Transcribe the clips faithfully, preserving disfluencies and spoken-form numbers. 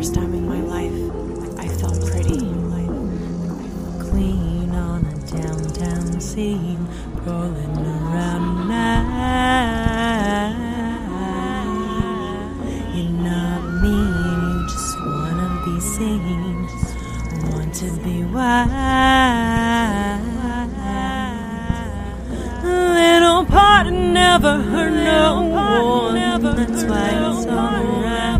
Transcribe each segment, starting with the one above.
first time in my life I felt pretty. Clean on a downtown scene, rolling around night. You're not mean, you just wanna be seen, want to be wild. A little part never hurt no one, that's why it's alright.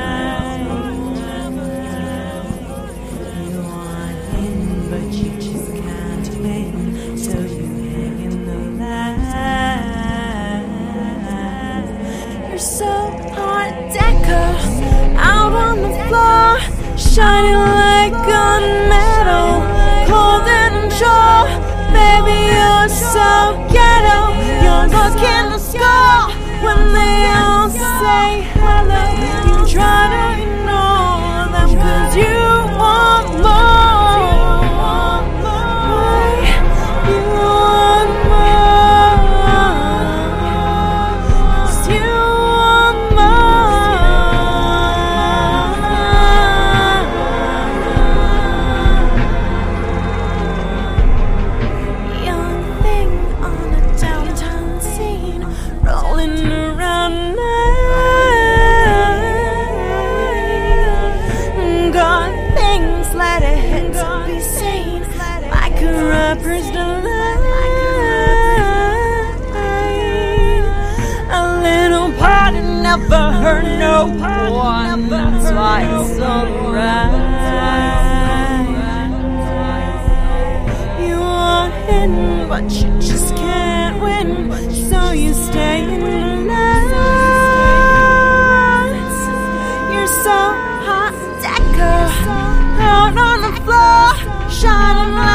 You want in, but you just can't win, so you hang in the light. You're so hot deco, out on the floor, shining like gunmetal, cold and sure. Baby, you're so ghetto. Your look in the score when they all say hello. You try to ignore them 'cause you want more. You want more. 'Cause you want Young thing on a downtown scene, rolling around night. Got things, let it hit to be seen, like a rapper's delight. A little party never hurt no one, that's why it's alright. But you just can't win, so you stay in the lights. You're so hot deco, out on the floor, shining